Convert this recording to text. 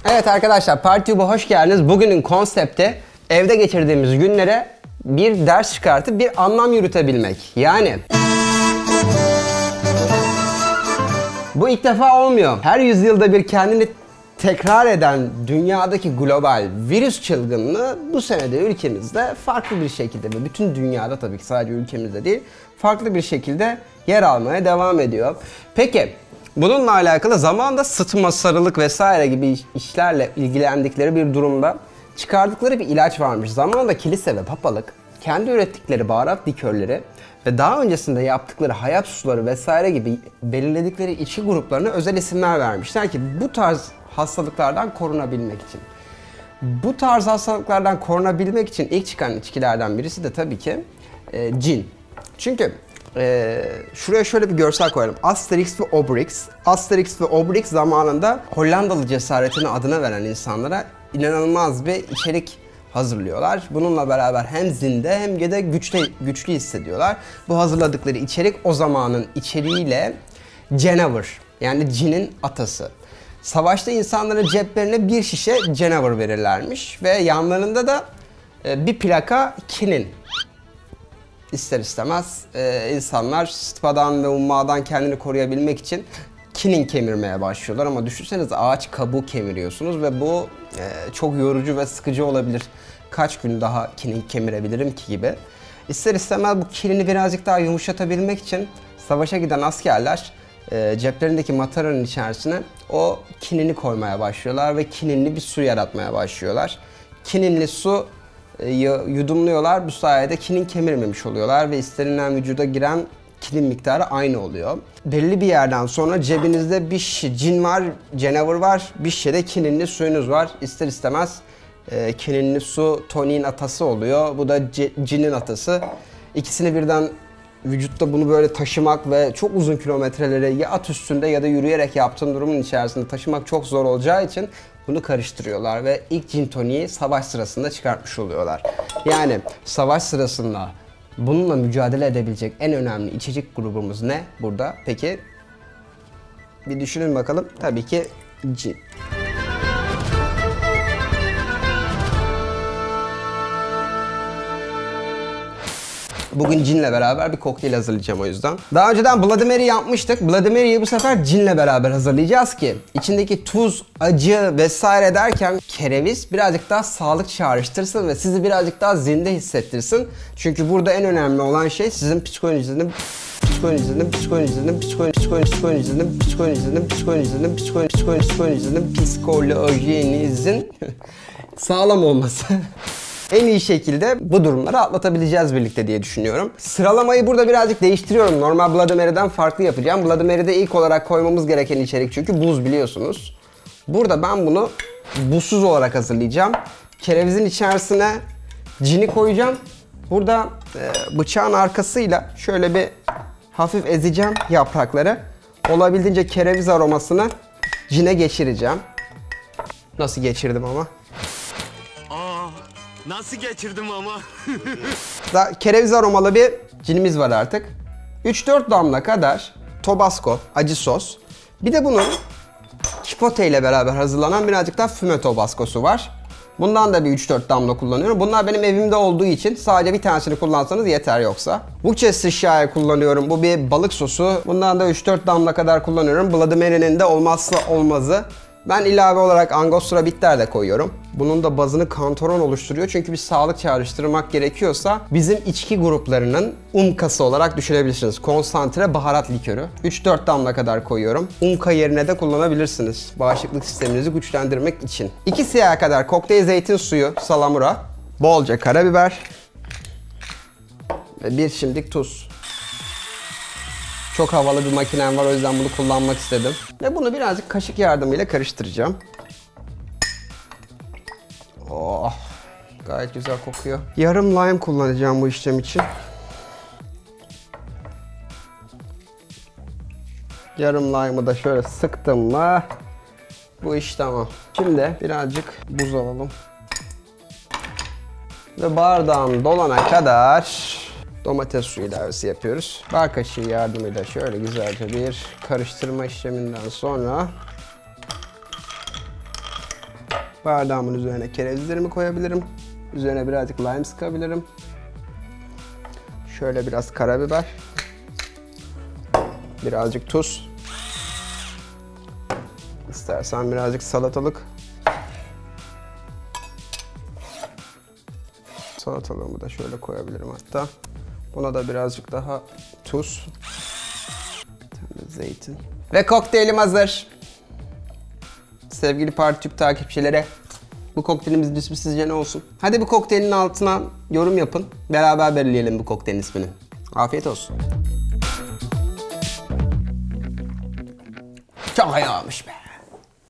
Evet arkadaşlar, ParTube'a hoş geldiniz. Bugünün konsepti evde geçirdiğimiz günlere bir ders çıkartıp bir anlam yürütebilmek. Yani bu ilk defa olmuyor. Her yüzyılda bir kendini tekrar eden dünyadaki global virüs çılgınlığı bu sene de ülkemizde farklı bir şekilde ve bütün dünyada, tabii ki sadece ülkemizde değil, farklı bir şekilde yer almaya devam ediyor. Peki bununla alakalı zamanında sıtma, sarılık vesaire gibi işlerle ilgilendikleri bir durumda çıkardıkları bir ilaç varmış. Zamanında kilise ve papalık kendi ürettikleri baharat likörleri ve daha öncesinde yaptıkları hayat suları vesaire gibi belirledikleri içki gruplarına özel isimler vermişler ki bu tarz hastalıklardan korunabilmek için. Bu tarz hastalıklardan korunabilmek için ilk çıkan içkilerden birisi de tabii ki cin. Çünkü şuraya şöyle bir görsel koyalım. Asterix ve Obelix. Asterix ve Obelix zamanında Hollandalı cesaretini adına veren insanlara inanılmaz bir içerik hazırlıyorlar. Bununla beraber hem zinde hem de güçlü hissediyorlar. Bu hazırladıkları içerik o zamanın içeriğiyle Cenevre, yani cinin atası. Savaşta insanların ceplerine bir şişe Cenevre verirlermiş ve yanlarında da bir plaka kinin. İster istemez insanlar sıtmadan ve ummadan kendini koruyabilmek için kinin kemirmeye başlıyorlar ama düşünsenize ağaç kabuğu kemiriyorsunuz ve bu çok yorucu ve sıkıcı olabilir. Kaç gün daha kinin kemirebilirim ki gibi. İster istemez bu kinini birazcık daha yumuşatabilmek için savaşa giden askerler ceplerindeki mataranın içerisine o kinini koymaya başlıyorlar ve kininli bir su yaratmaya başlıyorlar. Kininli su yudumluyorlar. Bu sayede kinin kemirmemiş oluyorlar ve istenilen vücuda giren kinin miktarı aynı oluyor. Belli bir yerden sonra cebinizde bir şişe cin var, Cenevre var, bir şişe de kininli suyunuz var. İster istemez kininli su toniğin atası oluyor. Bu da cinin atası. İkisini birden vücutta bunu böyle taşımak ve çok uzun kilometreleri ya at üstünde ya da yürüyerek yaptığın durumun içerisinde taşımak çok zor olacağı için bunu karıştırıyorlar ve ilk gin toniği savaş sırasında çıkartmış oluyorlar. Yani savaş sırasında bununla mücadele edebilecek en önemli içecek grubumuz ne burada? Peki bir düşünün bakalım. Tabii ki cin. Bugün cinle beraber bir kokteyl hazırlayacağım o yüzden. Daha önceden Bloody Mary yapmıştık. Bloody Mary'yi bu sefer cinle beraber hazırlayacağız ki içindeki tuz, acı vesaire derken kereviz birazcık daha sağlık çağrıştırsın ve sizi birazcık daha zinde hissettirsin. Çünkü burada en önemli olan şey sizin psikolojinizin sağlam olması. En iyi şekilde bu durumları atlatabileceğiz birlikte diye düşünüyorum. Sıralamayı burada birazcık değiştiriyorum. Normal Bloody Mary'den farklı yapacağım. Bloody Mary'de ilk olarak koymamız gereken içerik çünkü buz, biliyorsunuz. Burada ben bunu buzsuz olarak hazırlayacağım. Kerevizin içerisine cini koyacağım. Burada bıçağın arkasıyla şöyle bir hafif ezeceğim yaprakları. Olabildiğince kereviz aromasını cine geçireceğim. Nasıl geçirdim ama? Nasıl geçirdim ama? Kereviz aromalı bir cinimiz var artık. 3-4 damla kadar Tabasco acı sos. Bir de bunun chipotle ile beraber hazırlanan birazcık daha füme Tabasco'su var. Bundan da bir 3-4 damla kullanıyorum. Bunlar benim evimde olduğu için sadece bir tanesini kullansanız yeter yoksa. Worcestershire kullanıyorum. Bu bir balık sosu. Bundan da 3-4 damla kadar kullanıyorum. Bloody Mary'nin de olmazsa olmazı. Ben ilave olarak Angostura bitter de koyuyorum. Bunun da bazını kantaron oluşturuyor. Çünkü bir sağlık çağrıştırmak gerekiyorsa bizim içki gruplarının umkası olarak düşünebilirsiniz. Konsantre baharat likörü. 3-4 damla kadar koyuyorum. Umka yerine de kullanabilirsiniz. Bağışıklık sisteminizi güçlendirmek için. 2 siyah kadar kokteyl zeytin suyu, salamura. Bolca karabiber. Ve bir şimdik tuz. Çok havalı bir makinem var, o yüzden bunu kullanmak istedim. Ve bunu birazcık kaşık yardımıyla karıştıracağım. Oh, gayet güzel kokuyor. Yarım lime kullanacağım bu işlem için. Yarım lime'ı da şöyle sıktım mı bu iş tamam. Şimdi birazcık buz alalım. Ve bardağım dolana kadar domates suyu ilavesi yapıyoruz. Bar kaşığı yardımıyla şöyle güzelce bir karıştırma işleminden sonra Bardağımın üzerine kerevizlerimi koyabilirim. Üzerine birazcık lime sıkabilirim. Şöyle biraz karabiber. Birazcık tuz. İstersen birazcık salatalık. Salatalığımı da şöyle koyabilirim hatta. Buna da birazcık daha tuz. Bir tane zeytin. Ve kokteylim hazır. Sevgili PartyTube takipçileri, bu kokteylimizin ismi sizce ne olsun? Hadi bu kokteylin altına yorum yapın. Beraber belirleyelim bu kokteylin ismini. Afiyet olsun. Çok iyi olmuş be.